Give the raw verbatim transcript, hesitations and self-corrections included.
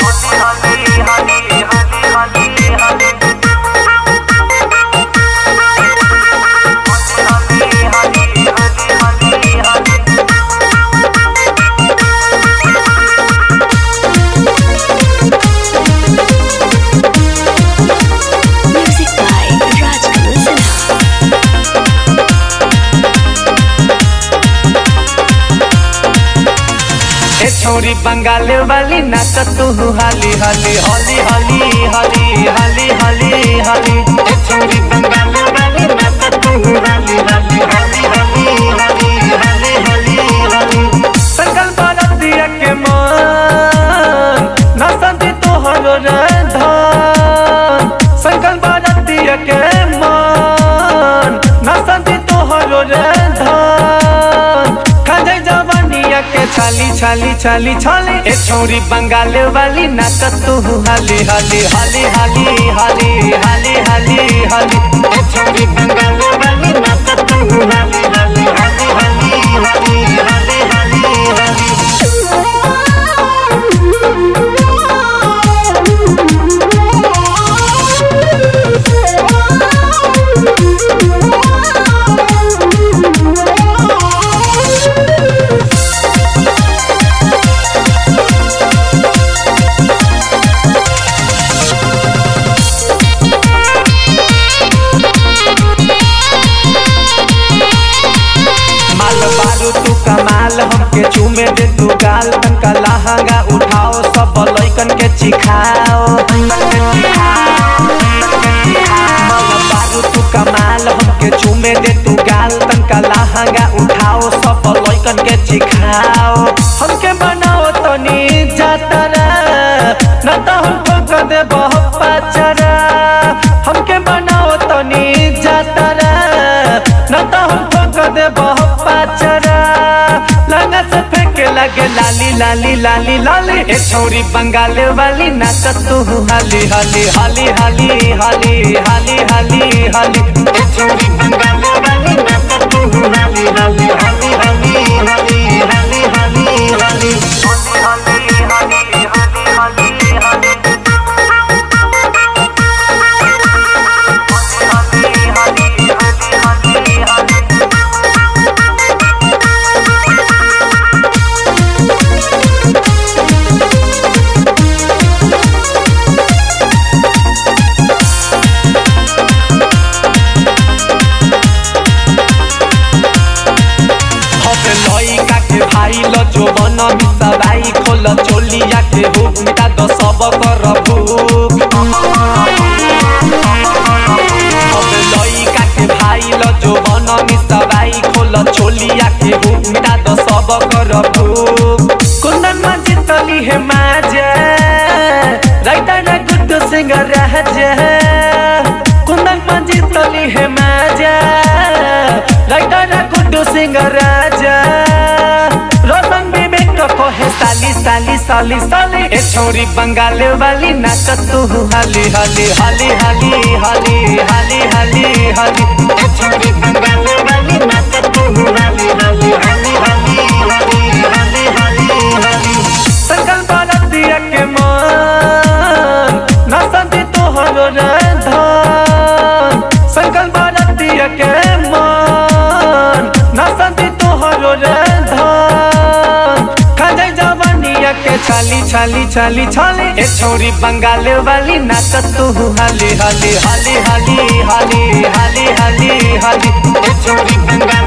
छोरी बंगाल वाली नाच तू हाली हाली हाली हाली हाली हाली हाली हाली ए छोरी बंगाल वाली नाच तू हाली हाली हाली हाली हाली हाली हाली हाली संकल भारतीय के मन नसंती तोहरो धन संकल भारतीय के मन नसंती तोहरो धन खाजे जवानिया के छाली छाली छाली छाली ए छोरी बंगाल वाली नाच तू हाली हाली हाली हाली हाली हाली हाली हाली ए छोरी बंगाल वाली नाच तू हाली हाली हाली हाली हाली हाली हाली हाली तू कमाल हमके चूमे दे तू गाल तनका लहंगा उठाओ सब लइकन के चिखाओ तू कमाल हमके चूमे दे तू गाल तनका लहंगा उठाओ सब लइकन के चिखाओ हमके बनाओ तनी जातरा न तो हमको कर दे बहुत पाचरा हमके बनाओ तनी जातरा न तो हमको कर दे बहुत पाचरा लंगा से फेंके लगे लाली लाली लाली लाली ए छोरी बंगाल वाली नाच तू हाली हाली हाली हाली हाली हाली हाली हाली ए छोरी बंगाल वाली नाच तू हाली हाली हाली हाली हाली हाली हाली हाली भाई लो जो बन मिसराई खोल चोलिया के हुक मिटा दो सब कर भूख लइका के भाई लो जो बन मिसराई खोल चोलिया के हुक मिटा दो सब कर भूख कुंदन में जितली है माजे राइटा ना गुड्डू सिंह राजा कुंदन में जितली है माजे राइटा ना गुड्डू सिंह राजा साली साली साली साली ए छोरी बंगाल वाली नाच तू हाली हाली हाली हाली हाली हाली हाली हाली ए छोरी बंगाल वाली नाच तू हाली हाली हाली हाली हाली हाली हाली हाली संकल भारतीय के मन नसंती तोहरो धन संकल भारतीय के मन नसंती तोहरो धन के छाली छाली छाली छाली ए छोरी बंगाल वाली नाच तू हाली हाली हाली हाली हाली हाली हाली हाली ए छोरी बंगाल